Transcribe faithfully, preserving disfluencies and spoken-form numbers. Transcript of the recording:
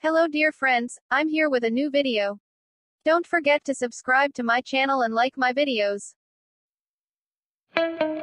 Hello dear friends, I'm here with a new video. Don't forget to subscribe to my channel and like my videos.